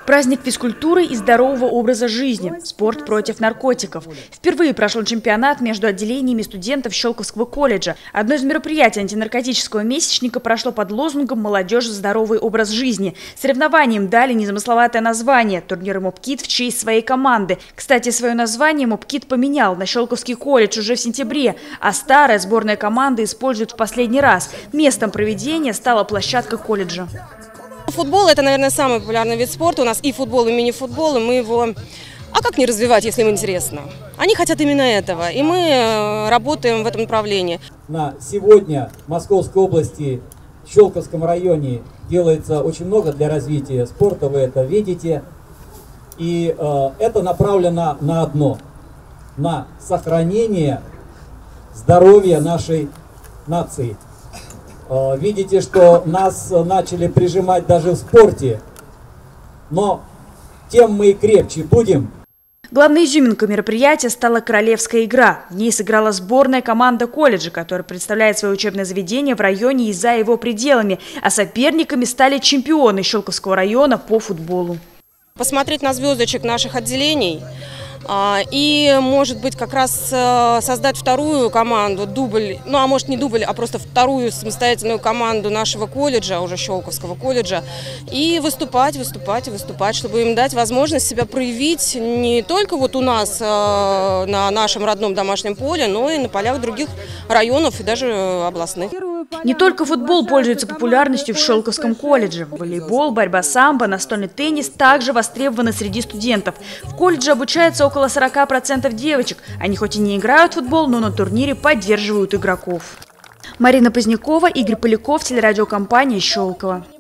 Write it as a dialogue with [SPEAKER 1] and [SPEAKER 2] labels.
[SPEAKER 1] Праздник физкультуры и здорового образа жизни. Спорт против наркотиков. Впервые прошел чемпионат между отделениями студентов Щелковского колледжа. Одно из мероприятий антинаркотического месячника прошло под лозунгом «Молодежь. Здоровый образ жизни». Соревнованиям дали незамысловатое название – турнир «Мопкид» в честь своей команды. Кстати, свое название «Мопкид» поменял на Щелковский колледж уже в сентябре, а старая сборная команда использует в последний раз. Местом проведения стала площадка колледжа.
[SPEAKER 2] Футбол – это, наверное, самый популярный вид спорта. У нас и футбол, и мини-футбол, и мы его… А как не развивать, если им интересно? Они хотят именно этого, и мы работаем в этом направлении.
[SPEAKER 3] На сегодня в Московской области, в Щелковском районе делается очень много для развития спорта, вы это видите. И это направлено на одно – на сохранение здоровья нашей нации. Видите, что нас начали прижимать даже в спорте, но тем мы и крепче будем.
[SPEAKER 1] Главной изюминкой мероприятия стала королевская игра. В ней сыграла сборная команда колледжа, которая представляет свое учебное заведение в районе и за его пределами. А соперниками стали чемпионы Щелковского района по футболу.
[SPEAKER 2] Посмотреть на звездочек наших отделений и, может быть, как раз создать вторую команду, дубль, ну а может не дубль, а просто вторую самостоятельную команду нашего колледжа, уже Щелковского колледжа, и выступать, чтобы им дать возможность себя проявить не только вот у нас на нашем родном домашнем поле, но и на полях других районов и даже областных.
[SPEAKER 1] Не только футбол пользуется популярностью в Щелковском колледже. Волейбол, борьба самбо, настольный теннис также востребованы среди студентов. В колледже обучается около 40% девочек. Они хоть и не играют в футбол, но на турнире поддерживают игроков. Марина Позднякова, Игорь Поляков, телерадиокомпания «Щелково».